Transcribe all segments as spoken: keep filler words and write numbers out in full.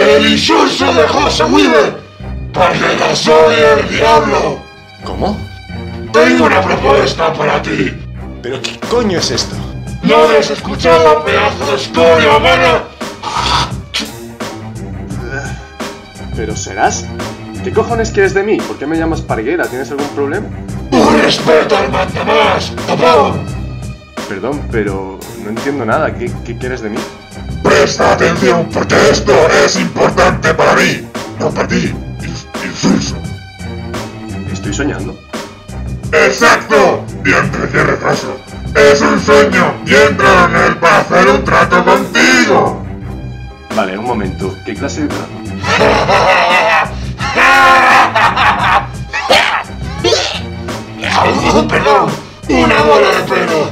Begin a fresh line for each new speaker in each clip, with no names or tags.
El insulso de José Weaver. Parguela, soy el diablo.
¿Cómo?
Tengo una propuesta para ti.
¿Pero qué coño es esto?
¿No has escuchado, pedazo de escoria humana?
¿Pero serás? ¿Qué cojones quieres de mí? ¿Por qué me llamas Parguela? ¿Tienes algún problema?
¡Un respeto al mandamás, tapón!
Perdón, pero no entiendo nada. ¿Qué, qué quieres de mí?
Presta atención, porque esto es importante para mí, no para ti, insulso.
¿Estoy soñando?
¡Exacto! Diantre, qué retraso. Es un sueño y entro en él para hacer un trato contigo.
Vale, un momento. ¿Qué clase de trato?
Oh, perdón, una bola de pelo.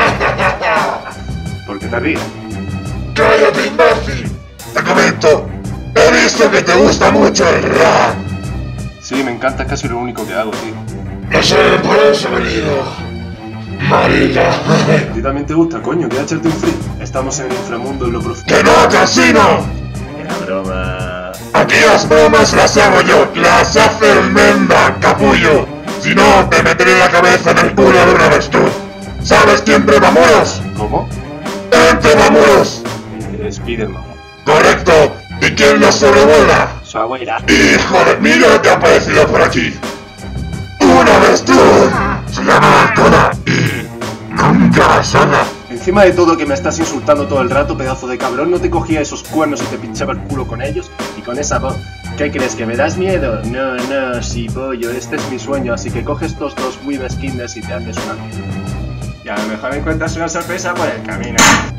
¿Por qué te ríes?
¡Cállate, imbécil! Te comento, he visto que te gusta mucho el rap.
Sí, me encanta, es casi lo único que hago, tío.
No sé, por eso he venido. Marica.
¿A ti también te gusta, coño? ¿Quieres echarte un free? Estamos en el inframundo, en lo profundo.
¡Que no, casino!
Era broma.
Aquí las bromas las hago yo, las hace el Menda, capullo. Si no, te meteré la cabeza en el culo de un avestruz. ¿Sabes quién trepa muros?
¿Cómo?
¡El trepamuros!
Eh, Spiderman.
¡Correcto! ¿Y quién lo sobrevuela?
Su abuela.
¡Hijo de mira que ha aparecido por aquí! ¡Un avestruz! Se llama Altona y nunca sola.
Encima de todo que me estás insultando todo el rato, pedazo de cabrón, ¿no te cogía esos cuernos y te pinchaba el culo con ellos? Y con esa voz, ¿qué crees? ¿Que me das miedo? No, no, sí, pollo, este es mi sueño, así que coges estos dos Weaver Skinders y te haces una mierda. Y a lo mejor encuentras una sorpresa por el camino.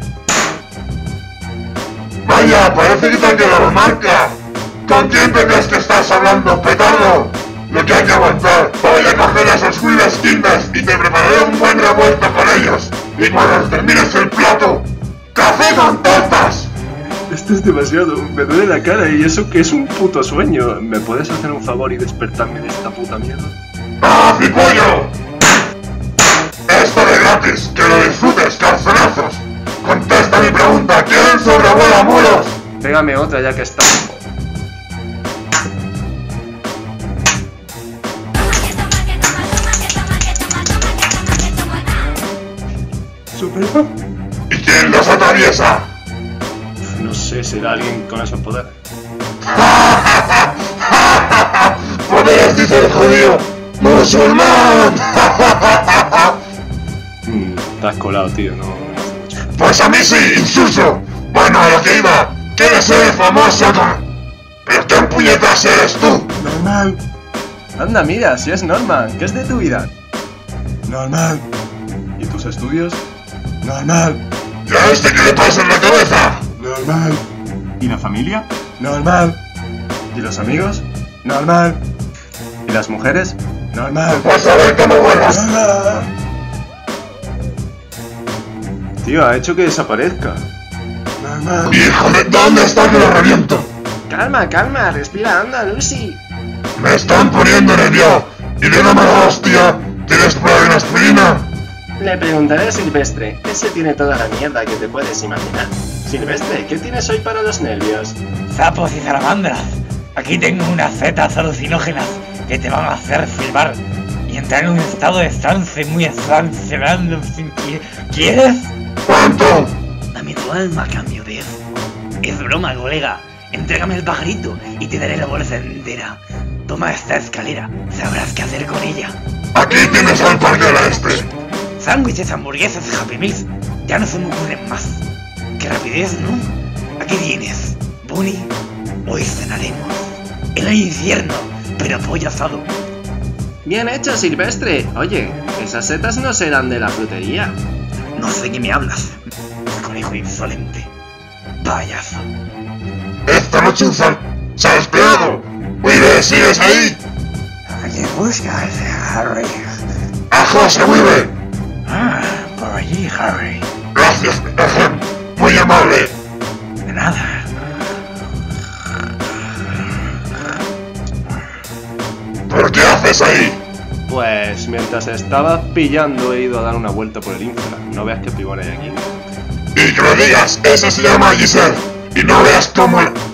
¡Vaya, parece que te han quedado marca! ¿Con quién te crees que estás hablando, petardo? Lo que hay que aguantar. Voy a coger a esos Weaver Skinders y te prepararé un buen revuelto con ellos. Y cuando termines el plato, ¡café con tortas!
Esto es demasiado, me duele la cara y eso que es un puto sueño. ¿Me puedes hacer un favor y despertarme de esta puta mierda?
¡Ah, cipollo! Esto de gratis, que lo disfrutes, calzonazos. Contesta mi pregunta, ¿quién sobrevuela muros?
Pégame otra ya que está. ¿Superman?
¿Y quién los atraviesa?
No sé, será alguien con esos poderes.
¡Poderes, dice el judío! ¡Musulmán!
mm, te has colado, tío, no, no hace mucho.
Pues a mí sí, insulso. Bueno, a lo que iba. ¿Quieres ser famoso con...? ¿Pero quién puñetas eres tú?
Normal. Anda, mira, si es Norman, ¿qué es de tu vida? Normal. ¿Y tus estudios? Normal.
¿Ya viste qué le pasa en la cabeza?
Normal. ¿Y la familia? Normal. ¿Y los amigos? Normal. ¿Y las mujeres? Normal.
Pues a ver cómo vuelas.
Normal. Tío, ha hecho que desaparezca. Normal.
¡Hijo de... ¿Dónde está que lo reviento?
Calma, calma, respira, anda, Lucy.
Me están poniendo nervioso. Y de una mala hostia, ¿tienes por ahí una aspirina?
Le preguntaré a Silvestre, ese tiene toda la mierda que te puedes imaginar. Silvestre, ¿qué tienes hoy para los nervios?
Sapos y salamandras. Aquí tengo unas setas alucinógenas que te van a hacer silbar y entrar en un estado de trance muy trance. ¿Quieres?
¿Cuánto?
Dame tu alma a cambio de eso. Es broma, colega. Entrégame el pajarito y te daré la bolsa entera. Toma esta escalera, sabrás qué hacer con ella.
Aquí tienes al parguela este.
Sándwiches, hamburguesas, Happy Meals. Ya no se me ocurren más. ¡Qué rapidez, ¿no? Aquí tienes, Bunny. Hoy cenaremos en el infierno, pero pollo asado.
Bien hecho, Silvestre. Oye, esas setas no serán de la frutería.
No sé qué me hablas, conejo insolente. Payaso.
Esta noche un sal... ¡Se ha despegado! ¡Weaver, sigues ahí!
¿A quién buscas, Harry?
¡A José Weaver!
Ah, por allí, Harry.
Gracias, muy amable.
De nada.
¿Pero qué haces ahí?
Pues mientras estabas pillando he ido a dar una vuelta por el infra. No veas qué pibón hay aquí.
Y que lo digas, ese se llama Giselle. Y no veas cómo...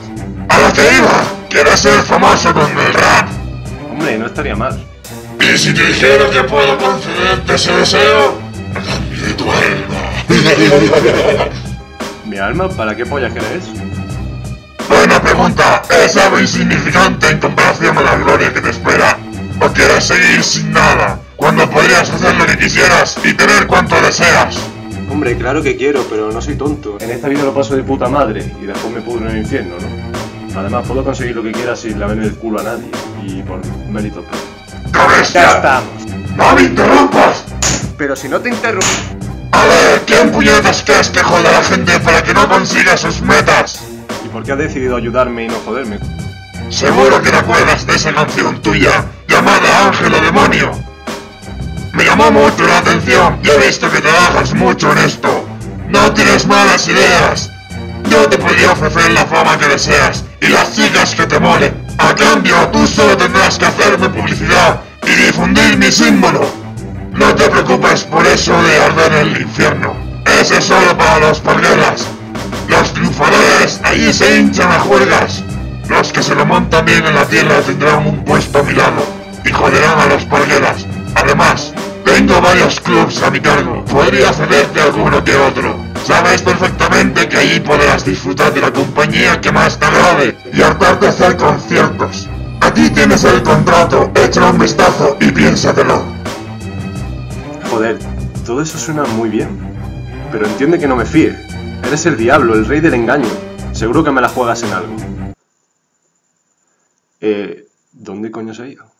¡A lo que iba! ¿Quieres ser famoso con el rap?
Hombre, no estaría mal.
¿Y si te dijera que puedo concederte ese deseo? A cambio de tu alma.
¿Mi alma? ¿Para qué polla querés?
Buena pregunta. Es algo insignificante en comparación a la gloria que te espera. ¿O quieres seguir sin nada, cuando podrías hacer lo que quisieras y tener cuanto deseas?
Hombre, claro que quiero, pero no soy tonto. En esta vida lo paso de puta madre y después me pudro en el infierno, ¿no? Además, puedo conseguir lo que quiera sin lavarle el culo a nadie. Y por mérito propio.
¡Cabestia!
¡Ya estamos!
¡No me interrumpas!
Pero si no te interrumpo...
A ver, ¿quién puñetas crees que jode a la gente para que no consiga sus metas?
¿Y por qué has decidido ayudarme y no joderme?
Seguro que te acuerdas de esa canción tuya, llamada Ángel o Demonio. Me llamó mucho la atención y he visto que trabajas mucho en esto. No tienes malas ideas. Yo te podría ofrecer la fama que deseas y las chicas que te molen. A cambio, tú solo tendrás que hacerme publicidad y difundir mi símbolo. No te preocupes por eso de arder en el infierno. Eso es solo para los parguelas. Los triunfadores allí se hinchan a juergas. Los que se lo montan bien en la tierra tendrán un puesto a mi lado y joderán a los parguelas. Además, tengo varios clubs a mi cargo. Podría cederte alguno que otro. Sabes perfectamente que allí podrás disfrutar de la compañía que más te agrade y hartarte de hacer conciertos. Aquí tienes el contrato, échale un vistazo y piénsatelo.
Joder, todo eso suena muy bien. Pero entiende que no me fíe. Eres el diablo, el rey del engaño. Seguro que me la juegas en algo. Eh, ¿dónde coño se ha ido?